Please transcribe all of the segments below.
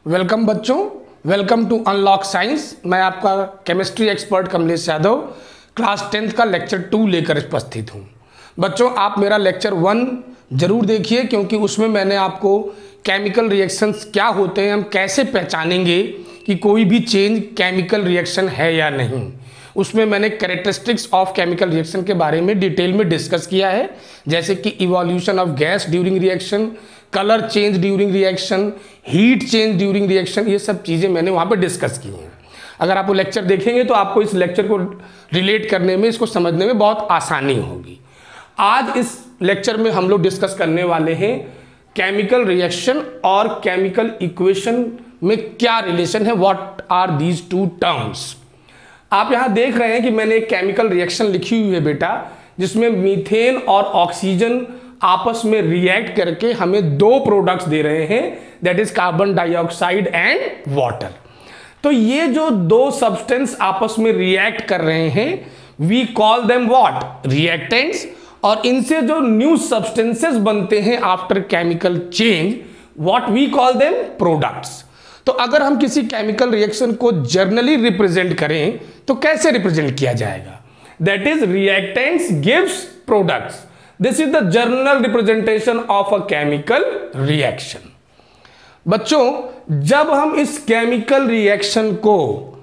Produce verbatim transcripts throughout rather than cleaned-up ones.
Welcome बच्चों, welcome to unlock science. मैं आपका chemistry expert Kamlesh Yadav class tenth का लेक्चर टू लेकर उपस्थित हूँ। बच्चों, आप मेरा लेक्चर वन जरूर देखिए, क्योंकि उसमें मैंने आपको केमिकल रिएक्शंस क्या होते हैं, हम कैसे पहचानेंगे कि कोई भी चेंज केमिकल रिएक्शन है या नहीं, उसमें मैंने कैरेक्टरिस्टिक्स ऑफ केमिकल रिएक्शन के बारे में डिटेल में डिस्कस किया है, जैसे कि evolution of gas during reaction, colour change during reaction, heat change during reaction, ये सब चीज़ें मैंने वहाँ पे डिस्कस की हैं। अगर आप वो लेक्चर देखेंगे तो आपको इस लेक्चर को रिलेट करने में, इसको समझने में बहुत आसानी होगी। आज इस लेक्चर में हम लोग डिस्कस करने वाले हैं केमिकल रिएक्शन और केमिकल इक्वेशन में क्या रिलेशन है, what are these two terms. आप यहाँ देख रहे हैं कि मैंने एक केमिकल रिएक्शन लिखी हुई है बेटा, जिसमें मीथेन और ऑक्सीजन आपस में रिएक्ट करके हमें दो प्रोडक्ट्स दे रहे हैं, that is carbon dioxide and water. तो ये जो दो सब्सटेंस आपस में रिएक्ट कर रहे हैं, we call them what, reactants. और इनसे जो न्यू सब्सटेंसेस बनते हैं after chemical change, what we call them products. तो अगर हम किसी केमिकल रिएक्शन को जर्नली रिप्रेजेंट करें तो कैसे रिप्रेजेंट किया जाएगा, that is reactants gives products. This is the general representation of a chemical reaction. बच्चों, जब हम इस केमिकल रिएक्शन को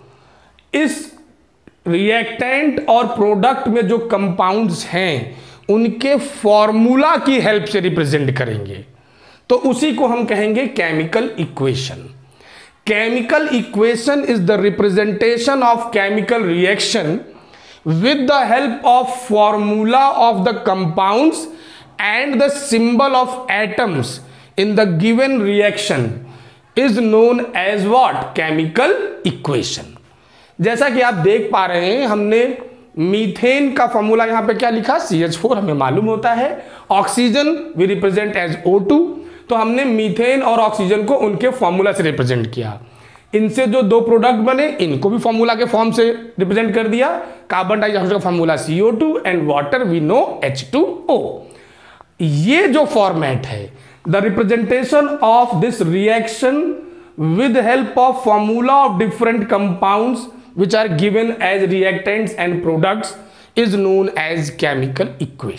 इस रिएक्टेंट और प्रोडक्ट में जो कंपाउंड्स हैं उनके फॉर्मूला की हेल्प से रिप्रेजेंट करेंगे तो उसी को हम कहेंगे chemical equation. Chemical equation is the representation of chemical reaction with the help of formula of the compounds and the symbol of atoms in the given reaction is known as what, chemical equation। जैसा कि आप देख पा रहे हैं, हमने methane का formula यहाँ पे क्या लिखा, सी एच फोर, हमें मालूम होता है। Oxygen we represent as O two, तो हमने मीथेन और ऑक्सीजन को उनके फॉर्मूला से रिप्रेजेंट किया। इनसे जो दो प्रोडक्ट बने इनको भी फॉर्मूला के फॉर्म से रिप्रेजेंट कर दिया। कार्बन डाइऑक्साइड का formula C O two and water we know H two O. ये जो फॉर्मेट है, the representation of this reaction with help of formula of different compounds which are given as reactants and products is known as chemical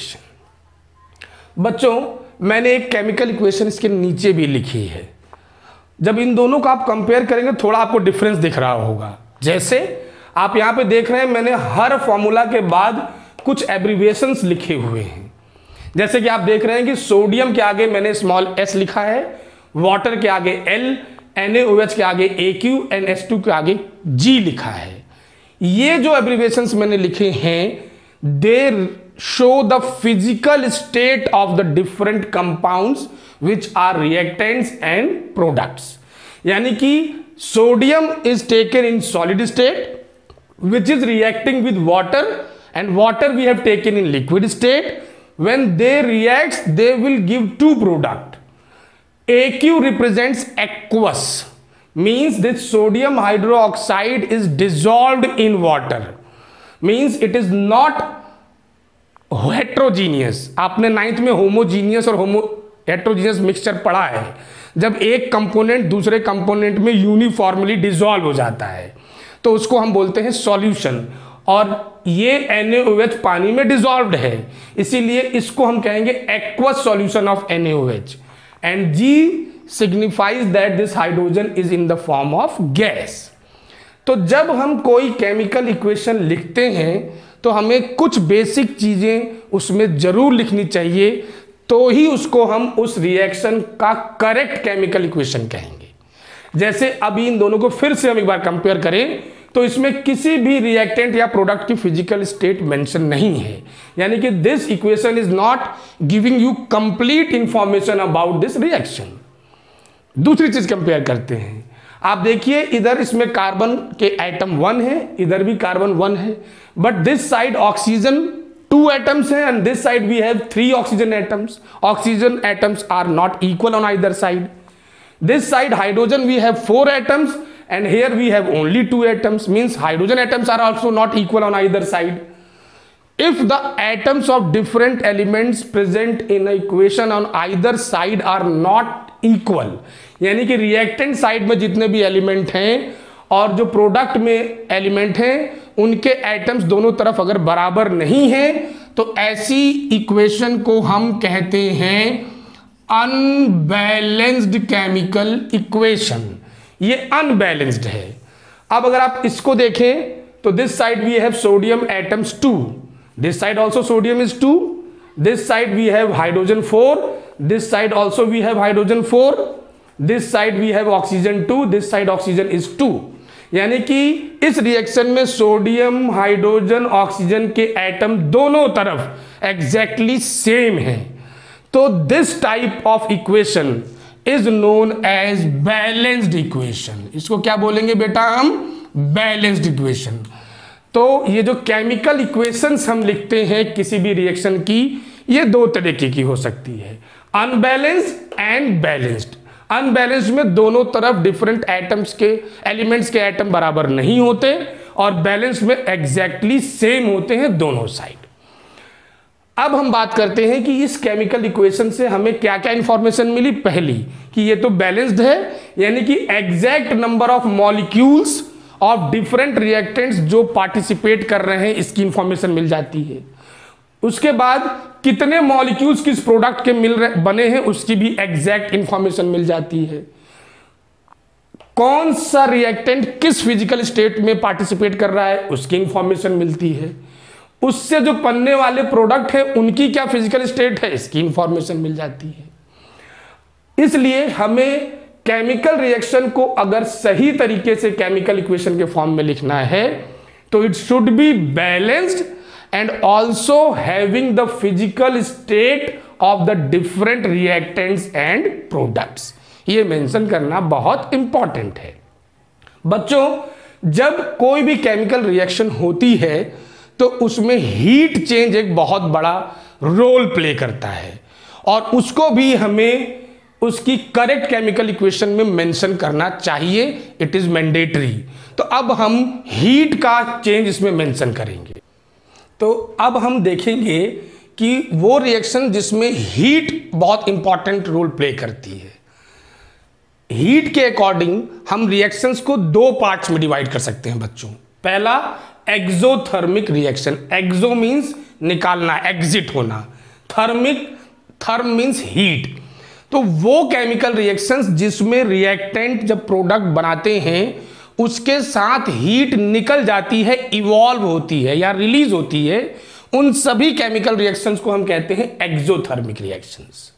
equation. बच्चों, मैंने एक chemical equation इसके नीचे भी लिखी है। जब इन दोनों का आप कंपेयर करेंगे थोड़ा आपको डिफरेंस दिख रहा होगा। जैसे आप यहाँ पे देख रहे हैं, मैंने हर फॉर्मूला के बाद कुछ एब्रिविएशंस लिखे हुए हैं। जैसे कि आप देख रहे हैं कि सोडियम के आगे मैंने स्मॉल एस लिखा है, वाटर के आगे L, N A O H के आगे A Q, N S two के आगे जी लिखा है। ये जो एब्रिविएशंस मैंने लिखे हैं, they show the physical state of the different compounds which are reactants and products। यानी कि sodium is taken in solid state which is reacting with water, and water we have taken in liquid state। when they react they will give two product। A Q represents aqueous, means this sodium hydroxide is dissolved in water, means it is not heterogeneous। आपने ninth में homogeneous और homo heterogeneous mixture पढ़ा है, जब एक component दूसरे component में uniformly dissolve हो जाता है तो उसको हम बोलते हैं सॉल्यूशन। और ये एन ए ओ एच पानी में डिसॉल्व्ड है, इसीलिए इसको हम कहेंगे aqueous solution of N A O H. And G signifies that this hydrogen is in the form of gas. तो जब हम कोई केमिकल इक्वेशन लिखते हैं तो हमें कुछ बेसिक चीजें उसमें जरूर लिखनी चाहिए, तो ही उसको हम उस रिएक्शन का करेक्ट केमिकल इक्वेशन कहेंगे। जैसे अभी इन दोनों को फिर से हम एक बार कंपेयर करें तो इसमें किसी भी रिएक्टेंट या प्रोडक्ट की फिजिकल स्टेट मेंशन नहीं है, यानी कि this equation is not giving you complete information about this reaction. दूसरी चीज कंपेयर करते हैं। आप देखिए, इधर इसमें कार्बन के एटम वन है, इधर भी कार्बन वन है, but this side oxygen two atoms हैं and this side we have three oxygen atoms। oxygen atoms are not equal on either side। this side hydrogen we have four atoms and here we have only two atoms, means hydrogen atoms are also not equal on either side। if the atoms of different elements present in a equation on either side are not equal, यानी कि reactant side में जितने भी element हैं और जो product में element हैं उनके एटम्स दोनों तरफ अगर बराबर नहीं हैं तो ऐसी इक्वेशन को हम कहते हैं अनबैलेंस्ड केमिकल इक्वेशन। ये अनबैलेंस्ड है। अब अगर आप इसको देखें तो this side we have sodium atoms two, this side also sodium is two, this side we have hydrogen four, this side also we have hydrogen four, this side we have oxygen two, this side oxygen is two. यानी कि इस रिएक्शन में sodium, hydrogen, oxygen के atom दोनों तरफ exactly same है। तो this type of equation is known as balanced equation. इसको क्या बोलेंगे बेटा हम? Balanced equation. तो ये जो केमिकल इक्वेशंस हम लिखते हैं किसी भी रिएक्शन की, ये दो तरीके की हो सकती है, अनबैलेंस्ड एंड बैलेंस्ड। अनबैलेंस्ड में दोनों तरफ डिफरेंट एटम्स के एलिमेंट्स के एटम बराबर नहीं होते और बैलेंस में एग्जैक्टली सेम होते हैं दोनों साइड। अब हम बात करते हैं कि इस केमिकल इक्वेशन से हमें क्या क्या इंफॉर्मेशन मिली। पहली कि ये तो बैलेंस्ड है, यानी कि exact number of molecules of different reactants जो पार्टिसिपेट कर रहे हैं इसकी इंफॉर्मेशन मिल जाती है। उसके बाद कितने मॉलिक्यूल्स किस प्रोडक्ट के मिल रहे बने हैं उसकी भी एग्जैक्ट इंफॉर्मेशन मिल जाती है। कौन सा रिएक्टेंट किस फिजिकल स्टेट में पार्टिसिपेट कर रहा है उसकी इंफॉर्मेशन मिलती है। उससे जो बनने वाले प्रोडक्ट है उनकी क्या फिजिकल स्टेट है इसकी इंफॉर्मेशन मिल जाती है। इसलिए हमें केमिकल रिएक्शन को अगर सही तरीके से केमिकल इक्वेशन के फॉर्म में लिखना है तो it should be balanced and also having the physical state of the different reactants and products. ये मेंशन करना बहुत इंपॉर्टेंट है। बच्चों, जब कोई भी केमिकल रिएक्शन होती है तो उसमें हीट चेंज एक बहुत बड़ा रोल प्ले करता है और उसको भी हमें उसकी करेक्ट केमिकल इक्वेशन में मेंशन करना चाहिए। It is mandatory. तो अब हम हीट का चेंज इसमें मेंशन करेंगे। तो अब हम देखेंगे कि वो रिएक्शन जिसमें हीट बहुत इंपॉर्टेंट रोल प्ले करती है। हीट के अकॉर्डिंग हम रिएक्शंस को दो पार्ट्स में डिवाइड कर सकते हैं बच्चों। पहला एक्सोथर्मिक रिएक्शन। एक्सो मींस निकालना, एग्जिट होना। Thermic, therm means heat. तो वो केमिकल रिएक्शंस जिसमें रिएक्टेंट जब प्रोडक्ट बनाते हैं उसके साथ हीट निकल जाती है, इवॉल्व होती है या रिलीज होती है, उन सभी केमिकल रिएक्शंस को हम कहते हैं एक्सोथर्मिक रिएक्शंस।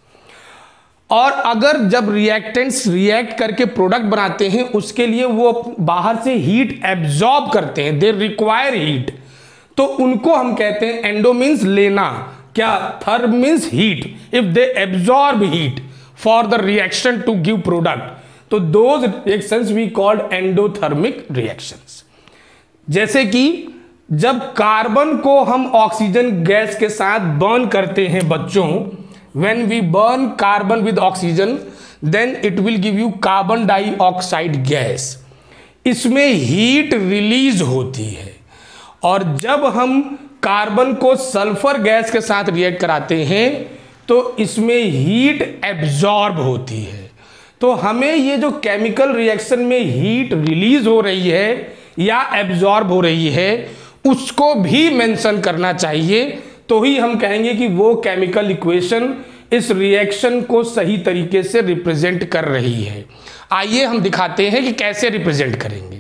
और अगर जब रिएक्टेंट्स रिएक्ट करके प्रोडक्ट बनाते हैं उसके लिए वो बाहर से हीट एब्जॉर्ब करते हैं, दे रिक्वायर हीट, तो उनको हम कहते हैं एंडो मींस लेना, क्या therm means heat. If they absorb heat for the reaction to give product, तो those reactions we called endothermic reactions. जैसे कि जब कार्बन को हम ऑक्सीजन गैस के साथ बर्न करते हैं बच्चों, when we burn carbon with oxygen then it will give you carbon dioxide gas। इसमें हीट रिलीज होती है और जब हम कार्बन को सल्फर गैस के साथ रिएक्ट कराते हैं तो इसमें हीट एब्जॉर्ब होती है। तो हमें ये जो केमिकल रिएक्शन में हीट रिलीज हो रही है या एब्जॉर्ब हो रही है उसको भी मेंशन करना चाहिए, तो ही हम कहेंगे कि वो केमिकल इक्वेशन इस रिएक्शन को सही तरीके से रिप्रेजेंट कर रही है। आइए हम दिखाते हैं कि कैसे रिप्रेजेंट करेंगे।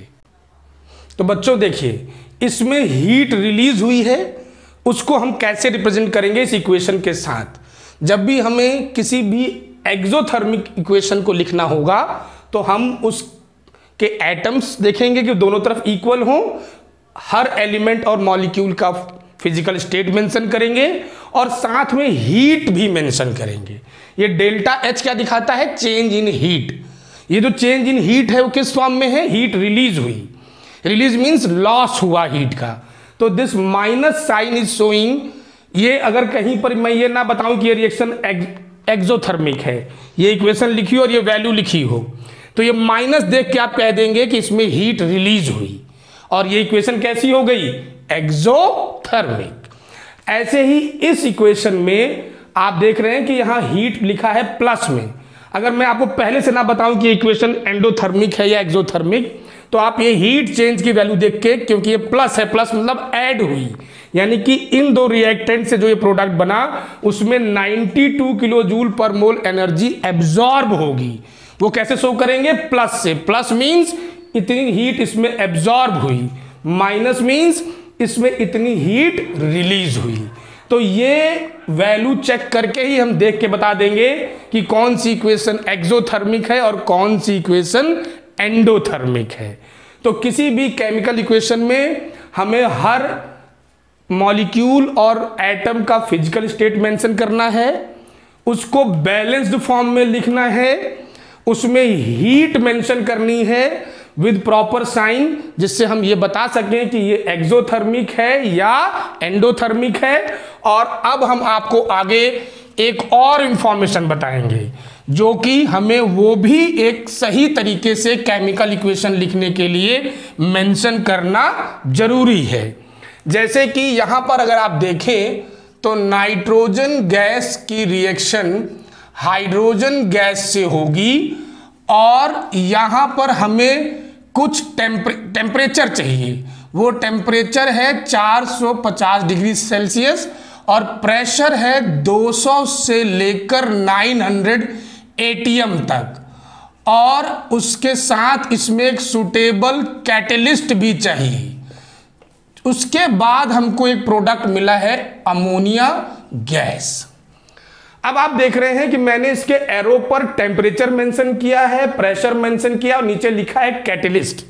तो बच्चों देखिए, इसमें हीट रिलीज हुई है, उसको हम कैसे रिप्रेजेंट करेंगे इस इक्वेशन के साथ। जब भी हमें किसी भी एक्सोथर्मिक इक्वेशन को लिखना होगा तो हम उसके एटम्स देखेंगे कि दोनों तरफ इक्वल हों, हर एलिमेंट और मॉलिक्यूल का फिजिकल स्टेट मेंशन करेंगे और साथ में हीट भी मेंशन करेंगे। ये डेल्टा एच क्या दिखाता है? Change in heat. ये जो चेंज इन हीट है वो किस फॉर्म में है? हीट रिलीज हुई। रिलीज मींस लॉस हुआ हीट का। तो this minus sign is showing. ये अगर कहीं पर मैं ये ना बताऊं कि ये रिएक्शन एक्सोथर्मिक है, ये इक्वेशन लिखी हो और ये वैल्यू लिखी हो, तो ये माइनस देख के आप कह देंगे कि इसमें हीट रिलीज हुई और ये इक्वेशन कैसी हो गई? एक्सोथर्मिक। ऐसे ही इस इक्वेशन में आप देख रहे हैं कि यहां हीट लिखा है प्लस में। अगर मैं आपको पहले से ना बताऊं कि इक्वेशन एंडोथर्मिक है या एक्सोथर्मिक, तो आप ये हीट चेंज की वैल्यू देख के, क्योंकि ये प्लस है, प्लस मतलब ऐड हुई, यानी कि इन दो रिएक्टेंट से जो ये प्रोडक्ट बना उसमें बानवे किलो जूल पर मोल एनर्जी एब्जॉर्ब होगी। वो कैसे शो करेंगे? प्लस से। प्लस मींस इतनी हीट इसमें एब्जॉर्ब हुई, माइनस मींस इसमें इतनी हीट रिलीज हुई। तो ये वैल्यू चेक करके ही हम देख के बता देंगे कि कौन सी इक्वेशन एक्सोथर्मिक है और कौन सी इक्वेशन एंडोथर्मिक है। तो किसी भी केमिकल इक्वेशन में हमें हर मॉलिक्यूल और एटम का फिजिकल स्टेट मेंशन करना है, उसको बैलेंस्ड फॉर्म में लिखना है, उसमें हीट मेंशन करनी है विद प्रॉपर साइन, जिससे हम ये बता सकें कि ये एक्सोथर्मिक है या एंडोथर्मिक है। और अब हम आपको आगे एक और इंफॉर्मेशन बताएंगे जो कि हमें वो भी एक सही तरीके से केमिकल इक्वेशन लिखने के लिए मेंशन करना जरूरी है। जैसे कि यहां पर अगर आप देखें तो नाइट्रोजन गैस की रिएक्शन हाइड्रोजन गैस से होगी और यहां पर हमें कुछ टेम्परे टेम्परेचर चाहिए। वो टेम्परेचर है चार सौ पचास डिग्री सेल्सियस और प्रेशर है दो सौ से लेकर नौ सौ एटीएम तक, और उसके साथ इसमें एक सुटेबल कैटलिस्ट भी चाहिए। उसके बाद हमको एक प्रोडक्ट मिला है अमोनिया गैस। अब आप देख रहे हैं कि मैंने इसके एरो पर टेम्परेचर मेंशन किया है, प्रेशर मेंशन किया और नीचे लिखा है कैटलिस्ट।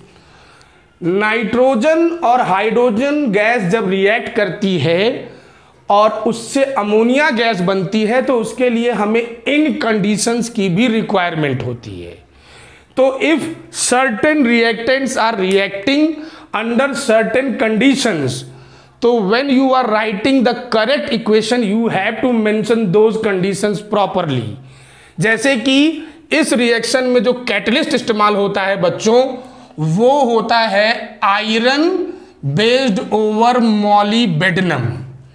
नाइट्रोजन और हाइड्रोजन गैस जब रिएक्ट करती है और उससे अमोनिया गैस बनती है तो उसके लिए हमें इन कंडीशंस की भी रिक्वायरमेंट होती है। तो if certain reactants are reacting under certain conditions, तो when you are writing the correct equation you have to mention those conditions properly। जैसे कि इस रिएक्शन में जो कैटलिस्ट इस्तेमाल होता है बच्चों, वो होता है आयरन बेस्ड ओवर मॉलीबेडनम,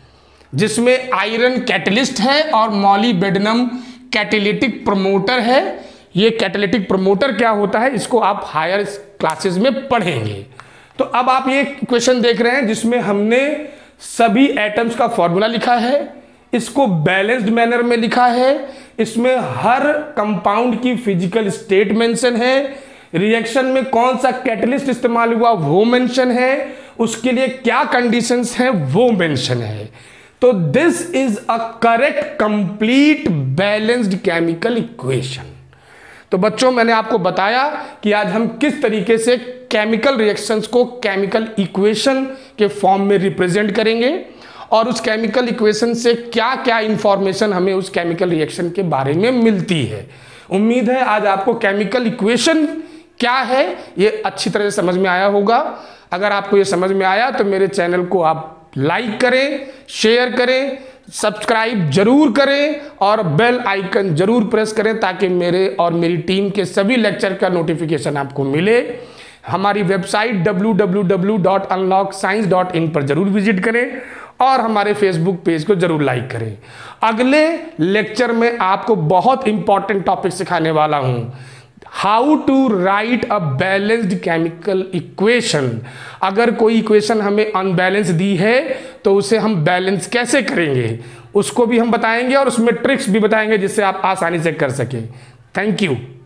जिसमें आयरन कैटलिस्ट है और मॉलीबेडनम कैटेलिटिक प्रमोटर है। ये कैटेलिटिक प्रमोटर क्या होता है इसको आप हायर क्लासेस में पढ़ेंगे। तो अब आप ये क्वेश्चन देख रहे हैं जिसमें हमने सभी एटम्स का फॉर्मूला लिखा है, इसको बैलेंस्ड मैनर में लिखा है, इसमें हर कंपाउंड की फिजिकल स्टेट मेंशन है, रिएक्शन में कौन सा कैटलिस्ट इस्तेमाल हुआ वो मेंशन है, उसके लिए क्या कंडीशंस हैं वो मेंशन है। तो this is a correct complete balanced chemical equation. तो बच्चों मैंने आपको बताया कि आज हम किस तरीके से केमिकल रिएक्शंस को केमिकल इक्वेशन के फॉर्म में रिप्रेजेंट करेंगे और उस केमिकल इक्वेशन से क्या क्या इंफॉर्मेशन हमें उस केमिकल रिएक्शन के बारे में मिलती है। उम्मीद है आज आपको केमिकल इक्वेशन क्या है ये अच्छी तरह से समझ में आया होगा। अगर आपको ये समझ में आया तो मेरे चैनल को आप लाइक करें, शेयर करें, सब्सक्राइब जरूर करें और बेल आइकन जरूर प्रेस करें ताकि मेरे और मेरी टीम के सभी लेक्चर का नोटिफिकेशन आपको मिले। हमारी website W W W dot unlock science dot in पर जरूर विजिट करें और हमारे फेसबुक पेज को जरूर लाइक करें। अगले लेक्चर में आपको बहुत इंपॉर्टेंट टॉपिक सिखाने वाला हूं, how to write a balanced chemical equation. अगर कोई इक्वेशन हमें अनबैलेंस दी है तो उसे हम बैलेंस कैसे करेंगे उसको भी हम बताएंगे और उसमें ट्रिक्स भी बताएंगे जिससे आप आसानी से कर सकें। Thank you.